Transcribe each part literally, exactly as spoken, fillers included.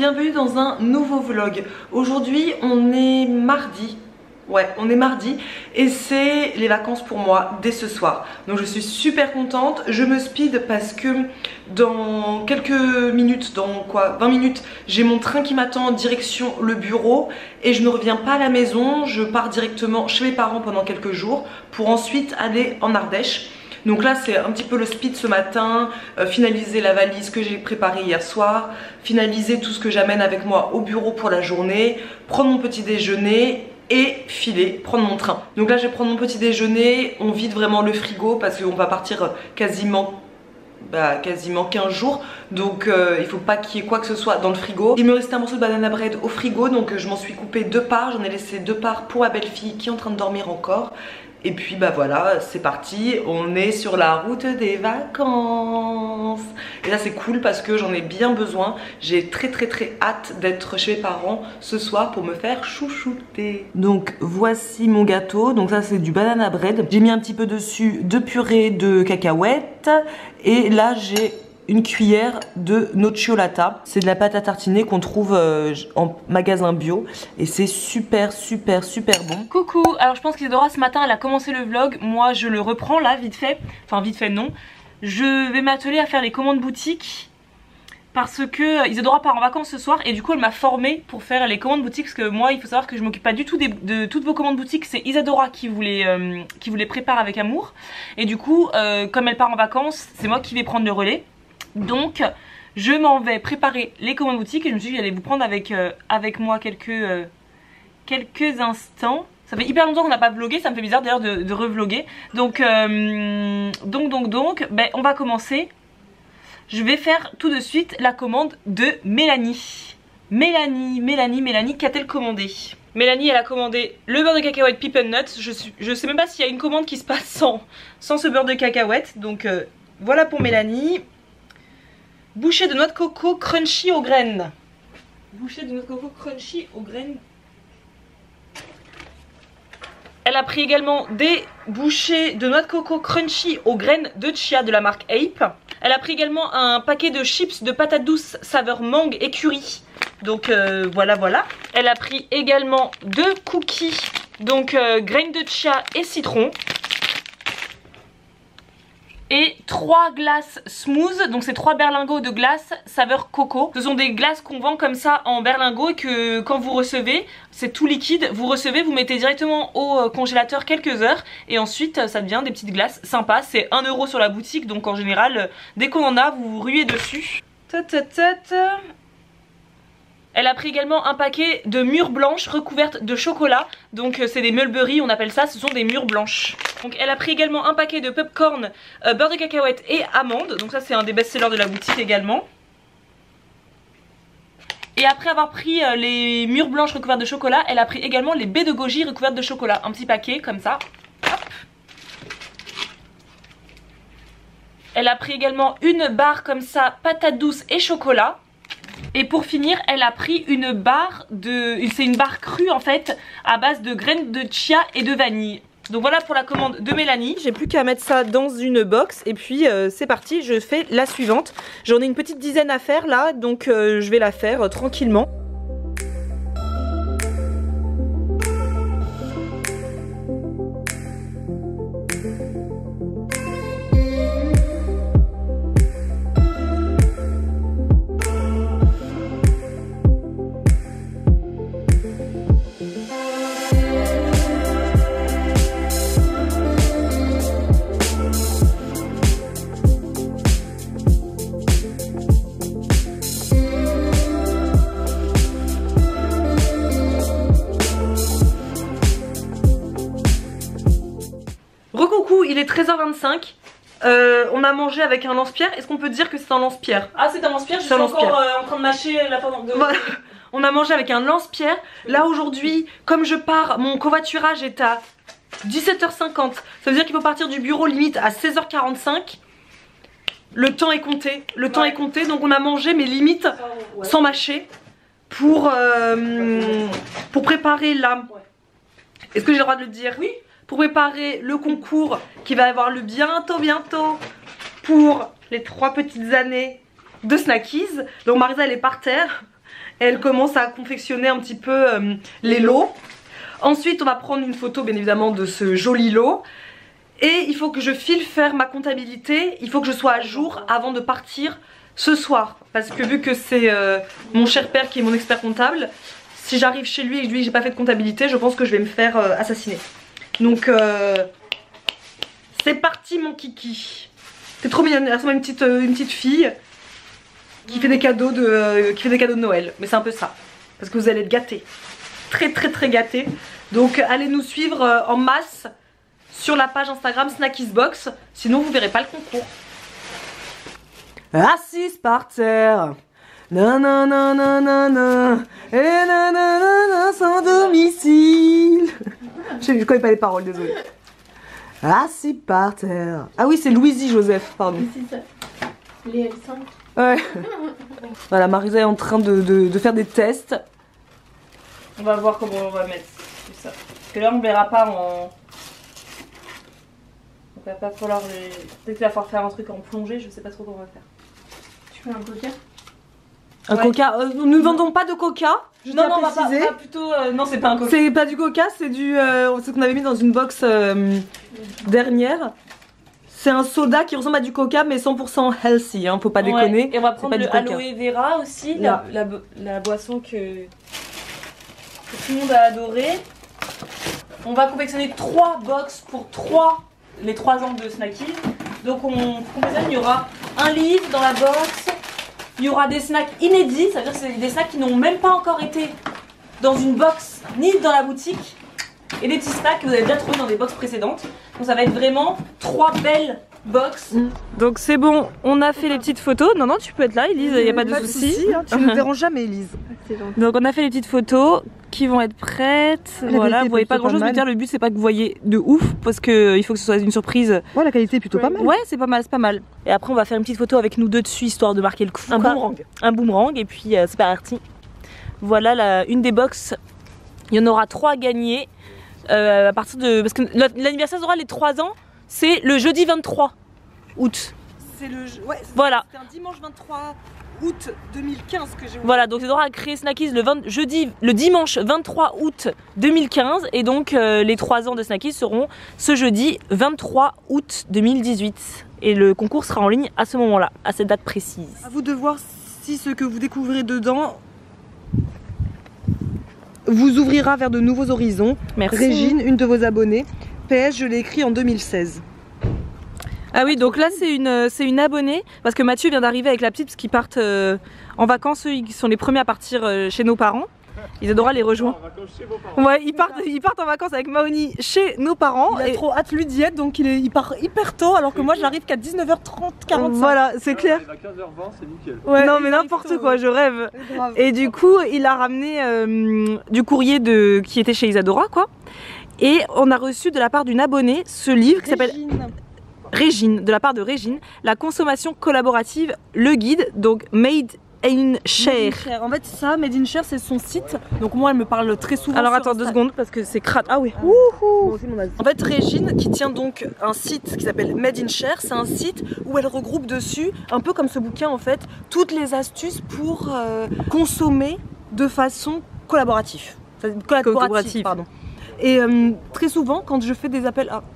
bienvenue dans un nouveau vlog. Aujourd'hui on est mardi. Ouais, on est mardi et c'est les vacances pour moi dès ce soir. Donc je suis super contente, je me speed parce que dans quelques minutes, dans quoi, vingt minutes, j'ai mon train qui m'attend en direction le bureau et je ne reviens pas à la maison, je pars directement chez mes parents pendant quelques jours pour ensuite aller en Ardèche. Donc là c'est un petit peu le speed ce matin, euh, finaliser la valise que j'ai préparée hier soir, finaliser tout ce que j'amène avec moi au bureau pour la journée, prendre mon petit déjeuner et filer, prendre mon train. Donc là je vais prendre mon petit déjeuner, on vide vraiment le frigo parce qu'on va partir quasiment Bah, quasiment quinze jours, donc euh, il faut pas qu'il y ait quoi que ce soit dans le frigo. Il me restait un morceau de banana bread au frigo, donc euh, je m'en suis coupé deux parts, j'en ai laissé deux parts pour ma belle-fille qui est en train de dormir encore. Et puis bah voilà, c'est parti, on est sur la route des vacances. Et là c'est cool parce que j'en ai bien besoin. J'ai très très très hâte d'être chez mes parents ce soir pour me faire chouchouter. Donc voici mon gâteau, donc ça c'est du banana bread. J'ai mis un petit peu dessus de purée de cacahuètes. Et là j'ai une cuillère de nocciolata. C'est de la pâte à tartiner qu'on trouve euh, en magasin bio et c'est super super super bon. Coucou, alors je pense qu'Isadora ce matin elle a commencé le vlog, moi je le reprends là vite fait, enfin vite fait non. Je vais m'atteler à faire les commandes boutique parce que Isadora part en vacances ce soir et du coup elle m'a formée pour faire les commandes boutique parce que moi il faut savoir que je m'occupe pas du tout des, de toutes vos commandes boutique, c'est Isadora qui vous les, euh, qui vous les prépare avec amour et du coup euh, comme elle part en vacances c'est moi qui vais prendre le relais. Donc je m'en vais préparer les commandes boutiques et je me suis dit que j'allais vous prendre avec, euh, avec moi quelques, euh, quelques instants. Ça fait hyper longtemps qu'on n'a pas vlogué, ça me fait bizarre d'ailleurs de, de revloguer. Donc, euh, donc, donc, donc, ben, on va commencer. Je vais faire tout de suite la commande de Mélanie. Mélanie, Mélanie, Mélanie, qu'a-t-elle commandé? Mélanie elle a commandé le beurre de cacahuète Peep Nuts. Je, suis, je sais même pas s'il y a une commande qui se passe sans, sans ce beurre de cacahuète. Donc euh, voilà pour Mélanie. Bouchée de noix de coco crunchy aux graines. Bouchée de noix de coco crunchy aux graines. Elle a pris également des bouchées de noix de coco crunchy aux graines de chia de la marque Ape. Elle a pris également un paquet de chips de patates douces saveur mangue et curry. Donc euh, voilà voilà. Elle a pris également deux cookies, donc euh, graines de chia et citron. Et trois glaces smooth, donc c'est trois berlingots de glace saveur coco. Ce sont des glaces qu'on vend comme ça en berlingot et que quand vous recevez, c'est tout liquide, vous recevez, vous mettez directement au congélateur quelques heures et ensuite ça devient des petites glaces sympas. C'est un euro sur la boutique, donc en général, dès qu'on en a, vous vous ruez dessus. Elle a pris également un paquet de mûres blanches recouvertes de chocolat. Donc c'est des Mulberry, on appelle ça, ce sont des mûres blanches. Donc elle a pris également un paquet de popcorn, euh, beurre de cacahuète et amandes. Donc ça c'est un des best-sellers de la boutique également. Et après avoir pris euh, les mûres blanches recouvertes de chocolat, elle a pris également les baies de goji recouvertes de chocolat. Un petit paquet comme ça. Hop. Elle a pris également une barre comme ça, patates douces et chocolat. Et pour finir, elle a pris une barre de... c'est une barre crue en fait, à base de graines de chia et de vanille. Donc voilà pour la commande de Mélanie. J'ai plus qu'à mettre ça dans une box et puis euh, c'est parti, je fais la suivante. J'en ai une petite dizaine à faire là, donc euh, je vais la faire euh, tranquillement. Il est treize heures vingt-cinq, euh, on a mangé avec un lance-pierre. Est-ce qu'on peut dire que c'est un lance-pierre? Ah c'est un lance-pierre, je suis lance encore euh, en train de mâcher la forme de... Voilà. On a mangé avec un lance-pierre. Là aujourd'hui, comme je pars, mon covoiturage est à dix-sept heures cinquante. Ça veut dire qu'il faut partir du bureau limite à seize heures quarante-cinq. Le temps est compté, le temps ouais. est compté. Donc on a mangé mais limite ouais. sans mâcher pour, euh, pour préparer l'âme. Ouais. Est-ce que j'ai le droit de le dire? Oui. Pour préparer le concours qui va avoir lieu bientôt bientôt pour les trois petites années de Snackies. Donc Marisa elle est par terre Elle commence à confectionner un petit peu euh, les lots. Ensuite on va prendre une photo bien évidemment de ce joli lot. Et il faut que je file faire ma comptabilité. Il faut que je sois à jour avant de partir ce soir. Parce que vu que c'est euh, mon cher père qui est mon expert comptable, si j'arrive chez lui et que je lui dis que j'ai pas fait de comptabilité, je pense que je vais me faire euh, assassiner. Donc euh, c'est parti mon kiki. T'es trop mignonne, elle ressemble à une petite, euh, une petite fille qui fait des cadeaux de, euh, qui fait des cadeaux de Noël. Mais c'est un peu ça. Parce que vous allez être gâtés. Très très très gâtés. Donc allez nous suivre euh, en masse sur la page Instagram Snackisbox. Sinon vous verrez pas le concours. Assise par terre. Nanana nanana. Et nanana sans domicile. Je, je connais pas les paroles, désolé. Assis par terre. Ah oui, c'est Louisie Joseph, pardon. C'est ça. Les L cinq. Ouais. Voilà, Marisa est en train de, de, de faire des tests. On va voir comment on va mettre tout ça. Parce que là, on verra pas en. Donc, il va pas falloir les. Peut-être qu'il va falloir faire un truc en plongée, je sais pas trop comment on va faire. Tu veux un coca? Un ouais. coca, euh, nous ne vendons pas de coca. Non, non, on va pas, pas plutôt. Euh, non, c'est pas un coca. C'est pas du coca, c'est du. Euh, ce qu'on avait mis dans une box euh, dernière. C'est un soda qui ressemble à du coca, mais cent pour cent healthy, hein, faut pas ouais. déconner. Et on va prendre le aloe vera aussi, la, la, la boisson que, que tout le monde a adoré. On va confectionner trois box pour trois, les trois ans de Snackies. Donc, on confectionne, il y aura un livre dans la box. Il y aura des snacks inédits, ça veut dire que c'est des snacks qui n'ont même pas encore été dans une box ni dans la boutique. Et des petits snacks que vous avez déjà trouvés dans des box précédentes. Donc ça va être vraiment trois belles box. Mmh. Donc c'est bon, on a fait les petites photos. Non, non, tu peux être là, Elise, il n'y a pas de souci. Hein, tu ne me déranges jamais, Elise. Donc on a fait les petites photos qui vont être prêtes. La voilà, vous voyez pas grand chose, mais dire le but c'est pas que vous voyez de ouf parce qu'il faut que ce soit une surprise. Ouais, la qualité est plutôt pas mal. Ouais, c'est pas mal, c'est pas mal. Et après on va faire une petite photo avec nous deux dessus histoire de marquer le coup. Un boomerang. Un boomerang et puis euh, c'est parti. Voilà la, une des box. Il y en aura trois à gagner. Euh, à partir de. Parce que l'anniversaire d'Aura, les trois ans, c'est le jeudi vingt-trois août. C'est le. Ouais, voilà. C'est un dimanche vingt-trois août deux mille quinze que j'ai. Voilà, donc Zedora a créé Snackies le, vingt, jeudi, le dimanche vingt-trois août deux mille quinze. Et donc euh, les trois ans de Snackies seront ce jeudi vingt-trois août deux mille dix-huit. Et le concours sera en ligne à ce moment-là, à cette date précise. À vous de voir si ce que vous découvrez dedans vous ouvrira vers de nouveaux horizons. Merci. Régine, une de vos abonnées. P S, je l'ai écrit en deux mille seize. Ah oui, donc là c'est une, c'est une abonnée, parce que Mathieu vient d'arriver avec la petite, parce qu'ils partent euh, en vacances, eux ils sont les premiers à partir euh, chez nos parents. Isadora les rejoint. Ouais, ils partent, ils partent en vacances avec Maoni chez nos parents. Il a et trop hâte lui d'y être, donc il, est, il part hyper tôt, alors que moi j'arrive qu'à dix-neuf heures trente, quarante-cinq. Voilà, c'est clair. À quinze heures vingt, c'est nickel. Ouais, non mais n'importe quoi, je rêve. Et du coup, il a ramené euh, du courrier de qui était chez Isadora, quoi. Et on a reçu de la part d'une abonnée ce livre qui s'appelle Régine, de la part de Régine, la consommation collaborative, le guide, donc Made in Share. En fait, ça, Made in Share, c'est son site. Donc, moi, elle me parle très souvent. Alors, sur attends deux Insta. secondes parce que c'est crade. Ah oui. Ah, Wouhou. En fait, Régine, qui tient donc un site qui s'appelle Made in Share, c'est un site où elle regroupe dessus, un peu comme ce bouquin en fait, toutes les astuces pour euh, consommer de façon collaborative. Collaborative, Collaborative. pardon. Et euh, très souvent, quand je fais des appels à...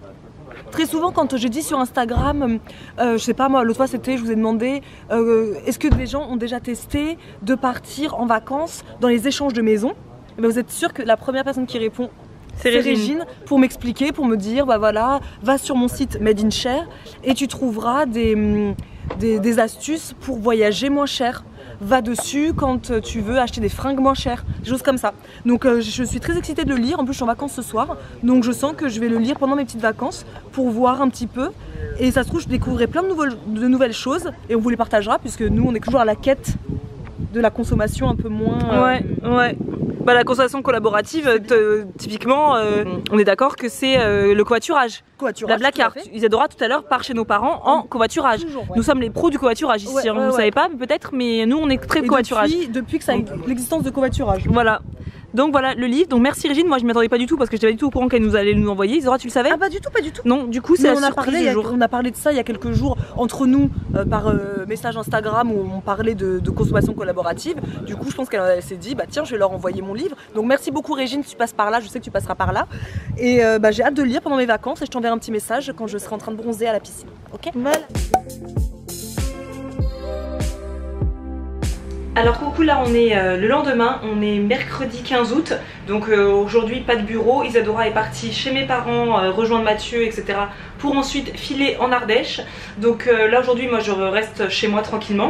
Très souvent, quand je dis sur Instagram, euh, je sais pas moi, l'autre fois c'était, je vous ai demandé, euh, est-ce que des gens ont déjà testé de partir en vacances dans les échanges de maisons? Et bien, vous êtes sûr que la première personne qui répond, c'est Régine. Régine, pour m'expliquer, pour me dire, bah voilà, va sur mon site Made in Share et tu trouveras des, des, des astuces pour voyager moins cher. Va dessus quand tu veux acheter des fringues moins chères, des choses comme ça. Donc euh, je suis très excitée de le lire, en plus je suis en vacances ce soir, donc je sens que je vais le lire pendant mes petites vacances pour voir un petit peu. Et ça se trouve je découvrirai plein de nouvelles, de nouvelles choses et on vous les partagera puisque nous on est toujours à la quête de la consommation un peu moins... Euh... Ouais, ouais. Bah, la consommation collaborative, typiquement, euh, mmh. on est d'accord que c'est euh, le covoiturage. Covoiturage. La black art. Isadora tout à l'heure part chez nos parents en mmh. covoiturage. Toujours, ouais. Nous sommes les pros du covoiturage ici, ouais, hein, ouais, vous ouais. savez pas peut-être, mais nous on est très et covoiturage. Depuis, depuis que ça a l'existence de covoiturage. Voilà. Donc voilà le livre, donc merci Régine, moi je m'y attendais pas du tout parce que j'étais pas du tout au courant qu'elle nous allait nous envoyer. Isadora, tu le savais? Ah pas du tout, pas du tout. Non, du coup c'est la on a surprise parlé, du a, jour. On a parlé de ça il y a quelques jours entre nous euh, par, euh, message Instagram où on parlait de, de consommation collaborative. Du coup je pense qu'elle s'est dit bah tiens je vais leur envoyer mon livre. Donc merci beaucoup Régine, si tu passes par là, je sais que tu passeras par là. Et euh, bah, j'ai hâte de le lire pendant mes vacances et je t'enverrai un petit message quand je serai en train de bronzer à la piscine. Ok, voilà. Alors coucou, là on est euh, le lendemain, on est mercredi quinze août, donc euh, aujourd'hui pas de bureau. Isadora est partie chez mes parents euh, rejoindre Mathieu etc pour ensuite filer en Ardèche. Donc euh, là aujourd'hui moi je reste chez moi tranquillement.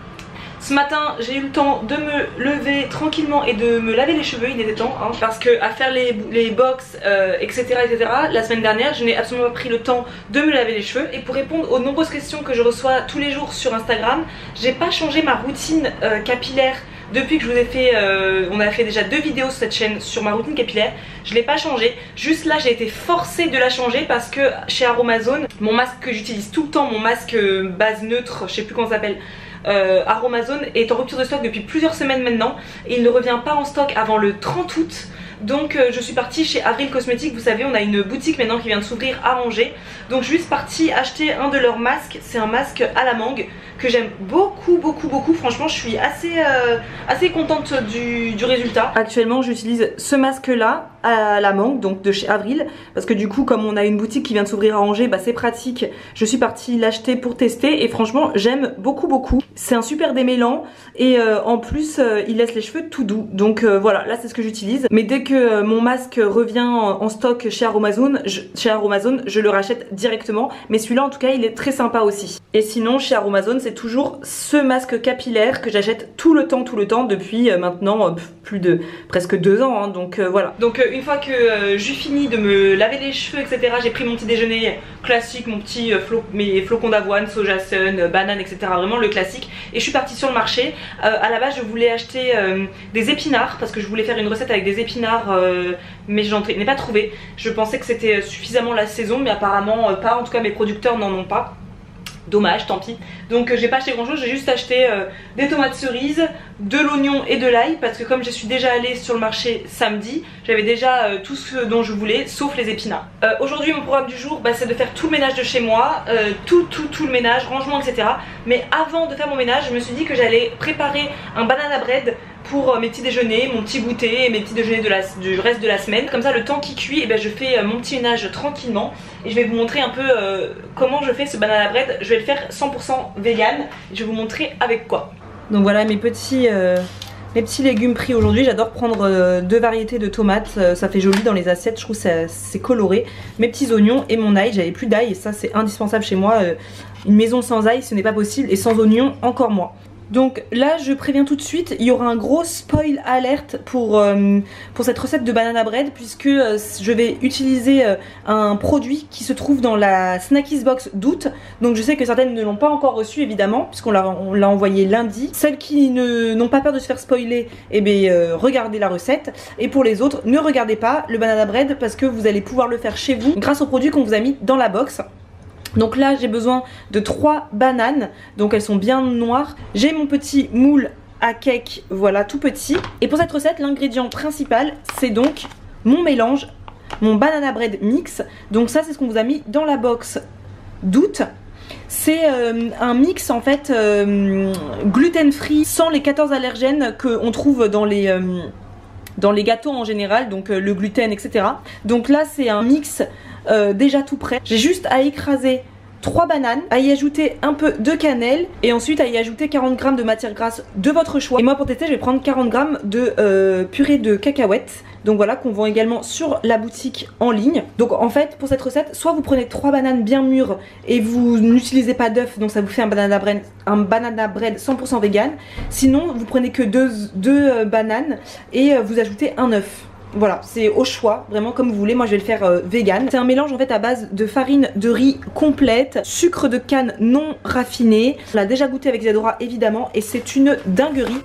Ce matin j'ai eu le temps de me lever tranquillement et de me laver les cheveux, il était temps hein, parce que à faire les, les box euh, etc etc la semaine dernière je n'ai absolument pas pris le temps de me laver les cheveux. Et pour répondre aux nombreuses questions que je reçois tous les jours sur Instagram, j'ai pas changé ma routine euh, capillaire depuis que je vous ai fait, euh, on a fait déjà deux vidéos sur cette chaîne sur ma routine capillaire. Je l'ai pas changé, juste là j'ai été forcée de la changer parce que chez Aromazone, mon masque que j'utilise tout le temps, mon masque base neutre, je sais plus comment ça s'appelle, Euh, Aromazone est en rupture de stock depuis plusieurs semaines maintenant et il ne revient pas en stock avant le trente août. Donc euh, je suis partie chez Avril Cosmétiques, vous savez on a une boutique maintenant qui vient de s'ouvrir à Angers. Donc je suis juste partie acheter un de leurs masques, c'est un masque à la mangue que j'aime beaucoup beaucoup beaucoup, franchement je suis assez, euh, assez contente du, du résultat. Actuellement j'utilise ce masque là à la mangue, donc de chez Avril, parce que du coup comme on a une boutique qui vient de s'ouvrir à Angers, bah c'est pratique. Je suis partie l'acheter pour tester et franchement j'aime beaucoup beaucoup. C'est un super démêlant et euh, en plus euh, il laisse les cheveux tout doux. Donc euh, voilà, là c'est ce que j'utilise. Mais dès que euh, mon masque revient en, en stock chez Aromazone, je, chez Aromazone, je le rachète directement. Mais celui-là en tout cas il est très sympa aussi. Et sinon chez Aromazone c'est toujours ce masque capillaire que j'achète tout le temps, tout le temps depuis euh, maintenant euh, plus de presque deux ans. Hein, donc euh, voilà. Donc euh, une fois que euh, j'ai fini de me laver les cheveux et cetera, j'ai pris mon petit déjeuner classique, mon petit euh, flo mes flocons d'avoine, soja sun, euh, banane et cetera. Vraiment le classique. Et je suis partie sur le marché. Euh, à la base je voulais acheter euh, des épinards parce que je voulais faire une recette avec des épinards euh, mais j'en ai pas trouvé. Je pensais que c'était suffisamment la saison mais apparemment euh, pas, en tout cas mes producteurs n'en ont pas. Dommage, tant pis. Donc euh, j'ai pas acheté grand chose, j'ai juste acheté euh, des tomates cerises, de l'oignon et de l'ail parce que comme je suis déjà allée sur le marché samedi, j'avais déjà euh, tout ce dont je voulais sauf les épinards. Euh, Aujourd'hui mon programme du jour bah, c'est de faire tout le ménage de chez moi, euh, tout tout tout le ménage, rangement et cetera. Mais avant de faire mon ménage je me suis dit que j'allais préparer un banana bread pour mes petits déjeuners, mon petit goûter et mes petits déjeuners de la, du reste de la semaine. Comme ça le temps qui cuit, et ben je fais mon petit ménage tranquillement. Et je vais vous montrer un peu euh, comment je fais ce banana bread. Je vais le faire cent pour cent vegan. Je vais vous montrer avec quoi. Donc voilà mes petits, euh, mes petits légumes pris aujourd'hui. J'adore prendre euh, deux variétés de tomates. Euh, ça fait joli dans les assiettes, je trouve que c'est coloré. Mes petits oignons et mon ail. J'avais plus d'ail et ça c'est indispensable chez moi. Euh, une maison sans ail ce n'est pas possible et sans oignons encore moins. Donc là je préviens tout de suite, il y aura un gros spoil alerte pour, euh, pour cette recette de banana bread puisque euh, je vais utiliser euh, un produit qui se trouve dans la Snackies Box d'août. Donc je sais que certaines ne l'ont pas encore reçu évidemment puisqu'on l'a envoyé lundi. Celles qui n'ont pas peur de se faire spoiler, eh bien euh, regardez la recette. Et pour les autres, ne regardez pas le banana bread parce que vous allez pouvoir le faire chez vous grâce au produit qu'on vous a mis dans la box. Donc là j'ai besoin de trois bananes, donc elles sont bien noires. J'ai mon petit moule à cake, voilà tout petit. Et pour cette recette l'ingrédient principal c'est donc mon mélange, mon banana bread mix. Donc ça c'est ce qu'on vous a mis dans la box d'août. C'est euh, un mix en fait euh, gluten free sans les quatorze allergènes qu'on trouve dans les... Euh, dans les gâteaux en général, donc euh, le gluten et cetera. Donc là c'est un mix euh, déjà tout prêt. J'ai juste à écraser trois bananes, à y ajouter un peu de cannelle et ensuite à y ajouter quarante grammes de matière grasse de votre choix. Et moi pour tester je vais prendre quarante grammes de euh, purée de cacahuètes. Donc voilà, qu'on vend également sur la boutique en ligne. Donc en fait pour cette recette, soit vous prenez trois bananes bien mûres et vous n'utilisez pas d'œufs, donc ça vous fait un banana bread, un banana bread cent pour cent vegan. Sinon vous prenez que deux, deux euh, bananes et euh, vous ajoutez un œuf. Voilà, c'est au choix, vraiment comme vous voulez. Moi je vais le faire euh, vegan. C'est un mélange en fait à base de farine de riz complète, sucre de canne non raffiné. On l'a déjà goûté avec Isadora évidemment et c'est une dinguerie.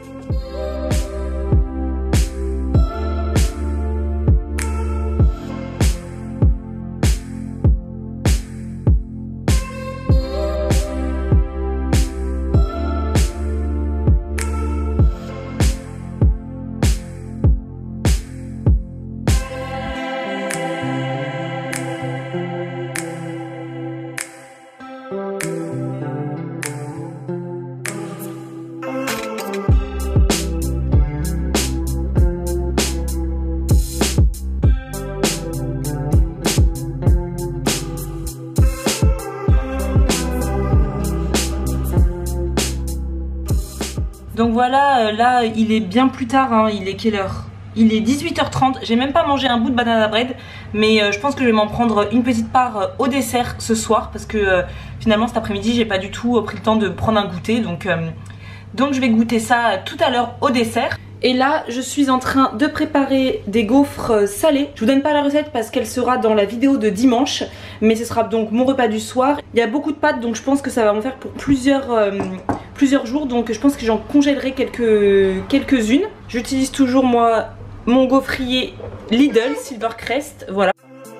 Donc voilà, euh, là il est bien plus tard, hein. Il est quelle heure? Il est dix-huit heures trente, j'ai même pas mangé un bout de banana bread, mais euh, je pense que je vais m'en prendre une petite part euh, au dessert ce soir, parce que euh, finalement cet après-midi j'ai pas du tout euh, pris le temps de prendre un goûter, donc, euh, donc je vais goûter ça tout à l'heure au dessert. Et là je suis en train de préparer des gaufres salées. Je vous donne pas la recette parce qu'elle sera dans la vidéo de dimanche, mais ce sera donc mon repas du soir. Il y a beaucoup de pâtes, donc je pense que ça va m'en faire pour plusieurs, euh, plusieurs jours, donc je pense que j'en congèlerai quelques, quelques-unes. J'utilise toujours moi mon gaufrier Lidl Silvercrest, voilà.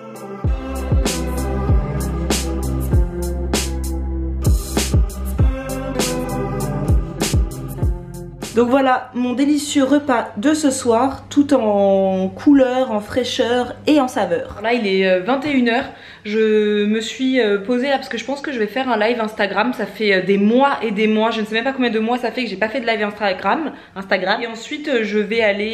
Donc voilà mon délicieux repas de ce soir, tout en couleur, en fraîcheur et en saveur. Là il est vingt et une heures, je me suis posée là parce que je pense que je vais faire un live Instagram. Ça fait des mois et des mois, je ne sais même pas combien de mois ça fait que j'ai pas fait de live Instagram. Instagram. Et ensuite je vais aller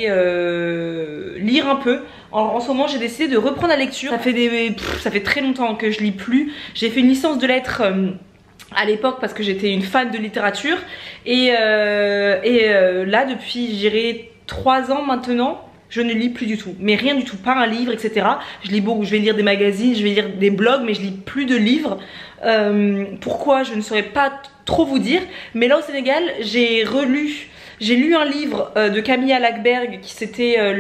euh, lire un peu. En, en ce moment j'ai décidé de reprendre la lecture. Ça fait, des, pff, ça fait très longtemps que je lis plus. J'ai fait une licence de lettres euh, à l'époque parce que j'étais une fan de littérature et, euh, et euh, là depuis j'irai trois ans maintenant je ne lis plus du tout, mais rien du tout, pas un livre, etc. Je lis beaucoup, je vais lire des magazines, je vais lire des blogs, mais je lis plus de livres. Euh, pourquoi, je ne saurais pas trop vous dire, mais là au Sénégal j'ai relu, j'ai lu un livre euh, de Camilla Lackberg qui c'était euh,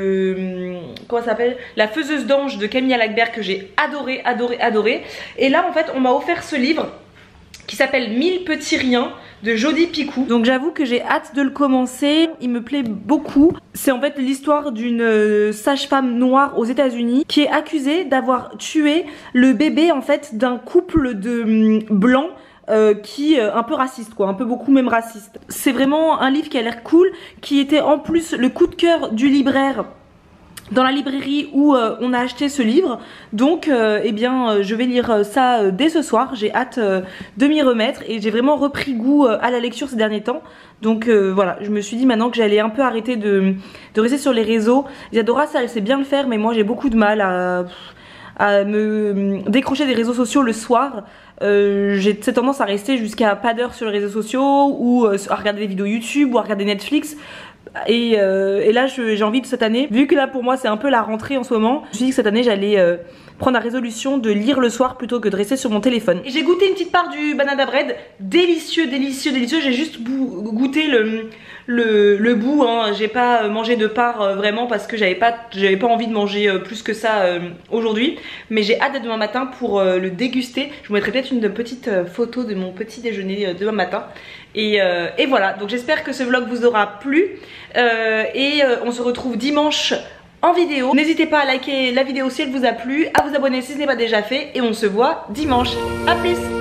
le, comment ça s'appelle, La Faiseuse d'Ange de Camilla Lackberg, que j'ai adoré, adoré, adoré. Et là en fait on m'a offert ce livre qui s'appelle Mille petits riens de Jodi Picoult. Donc j'avoue que j'ai hâte de le commencer, il me plaît beaucoup. C'est en fait l'histoire d'une sage-femme noire aux États-Unis qui est accusée d'avoir tué le bébé en fait d'un couple de blancs Euh, qui est un peu raciste quoi, un peu beaucoup même raciste. C'est vraiment un livre qui a l'air cool, qui était en plus le coup de cœur du libraire dans la librairie où euh, on a acheté ce livre. Donc euh, eh bien euh, je vais lire ça euh, dès ce soir, j'ai hâte euh, de m'y remettre et j'ai vraiment repris goût euh, à la lecture ces derniers temps. Donc euh, voilà, je me suis dit maintenant que j'allais un peu arrêter de, de rester sur les réseaux. Isadora ça elle sait bien le faire, mais moi j'ai beaucoup de mal à, à me décrocher des réseaux sociaux le soir. Euh, j'ai cette tendance à rester jusqu'à pas d'heure sur les réseaux sociaux ou euh, à regarder des vidéos YouTube ou à regarder Netflix. Et, euh, et là j'ai envie de cette année, vu que là pour moi c'est un peu la rentrée en ce moment, je me suis dit que cette année j'allais euh, prendre la résolution de lire le soir plutôt que de rester sur mon téléphone. Et j'ai goûté une petite part du banana bread, délicieux, délicieux, délicieux. J'ai juste goûté le, le, le bout, hein. J'ai pas mangé de part euh, vraiment parce que j'avais pas, j'avais pas envie de manger euh, plus que ça euh, aujourd'hui. Mais j'ai hâte de demain matin pour euh, le déguster. Je vous mettrai peut-être une petite euh, photo de mon petit déjeuner euh, demain matin. Et, euh, et voilà, donc j'espère que ce vlog vous aura plu euh, et euh, on se retrouve dimanche en vidéo. N'hésitez pas à liker la vidéo si elle vous a plu, à vous abonner si ce n'est pas déjà fait et on se voit dimanche. A plus!